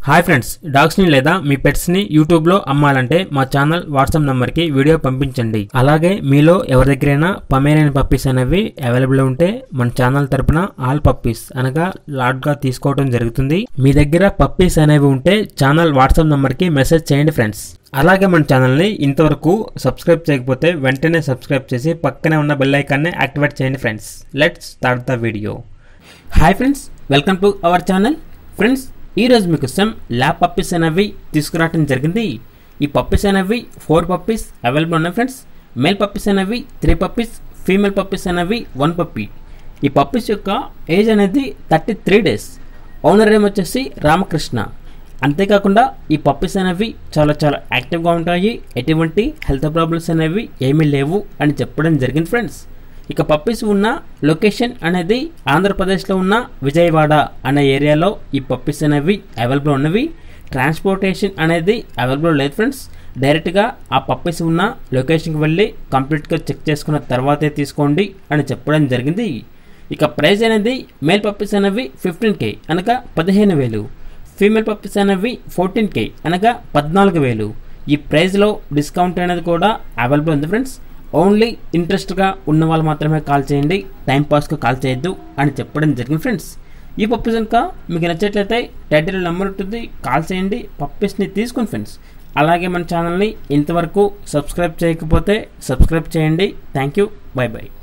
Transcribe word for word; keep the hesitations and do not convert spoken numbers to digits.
Hi friends, డాగ్స్ని లేదా మీ పెట్స్ని యూట్యూబ్లో అమ్మాలంటే మా ఛానల్ వాట్సాప్ నెంబర్కి వీడియో పంపించండి. అలాగే మీలో ఎవరి దగ్గరైనా పమేరియన్ పప్పీస్ అనేవి అవైలబుల్ ఉంటే మన ఛానల్ తరపున ఆల్ పప్పీస్ అనగా లాట్గా తీసుకోవడం జరుగుతుంది. మీ దగ్గర పప్పీస్ అనేవి ఉంటే ఛానల్ వాట్సాప్ నెంబర్కి మెసేజ్ చేయండి ఫ్రెండ్స్. అలాగే మన ఛానల్ని ఇంతవరకు సబ్స్క్రైబ్ చేయకపోతే వెంటనే సబ్స్క్రైబ్ చేసి పక్కనే ఉన్న బెల్ ఐకాన్ని యాక్టివేట్ చేయండి friends. Let's start the video. Hi friends, welcome to our channel. Friends, ఈరోజు మీకోసం ల్యాబ్ పప్పీస్ అనేవి తీసుకురావడం జరిగింది. ఈ పప్పీస్ అనేవి ఫోర్ పప్పీస్ అవైలబుల్ ఉన్నాయి ఫ్రెండ్స్. మేల్ పప్పీస్ అనేవి త్రీ పప్పీస్, ఫీమేల్ పప్పీస్ అనేవి వన్ పప్పీ. ఈ పప్పీస్ యొక్క ఏజ్ అనేది thirty three days. Owner name వచ్చేసి రామకృష్ణ. అంతేకాకుండా ఈ పప్పీస్ అనేవి చాలా చాలా యాక్టివ్గా ఉంటాయి, ఎటువంటి హెల్త్ ప్రాబ్లమ్స్ అనేవి ఏమీ లేవు అని చెప్పడం జరిగింది ఫ్రెండ్స్. ఇక పప్పీస్ ఉన్న లొకేషన్ అనేది ఆంధ్రప్రదేశ్లో ఉన్న విజయవాడ అనే ఏరియాలో ఈ పప్పీస్ అనేవి అవైలబుల్ ఉన్నవి. ట్రాన్స్పోర్టేషన్ అనేది అవైలబుల్ లేదు ఫ్రెండ్స్. డైరెక్ట్గా ఆ పప్పీస్ ఉన్న లొకేషన్కి వెళ్ళి కంప్లీట్గా చెక్ చేసుకున్న తర్వాతే తీసుకోండి అని చెప్పడం జరిగింది. ఇక ప్రైస్ అనేది మేల్ పప్పీస్ అనేవి ఫిఫ్టీన్ కే అనగా పదిహేను వేలు, ఫీమేల్ పప్పీస్ అనేవి ఫోర్టీన్ కే అనగా పద్నాలుగు వేలు. ఈ ప్రైస్లో డిస్కౌంట్ అనేది కూడా అవైలబుల్ ఉంది ఫ్రెండ్స్. ఓన్లీ ఇంట్రెస్ట్గా ఉన్న వాళ్ళు మాత్రమే కాల్ చేయండి, టైంపాస్కి కాల్ చేయొద్దు అని చెప్పడం జరిగింది ఫ్రెండ్స్. ఈ పప్పీస్ కనుక మీకు నచ్చట్లయితే టైటిల్ నెంబర్ ఉంటుంది, కాల్ చేయండి, పప్పీస్ని తీసుకోండి ఫ్రెండ్స్. అలాగే మన ఛానల్ని ఇంతవరకు సబ్స్క్రైబ్ చేయకపోతే సబ్స్క్రైబ్ చేయండి. Thank you, bye by.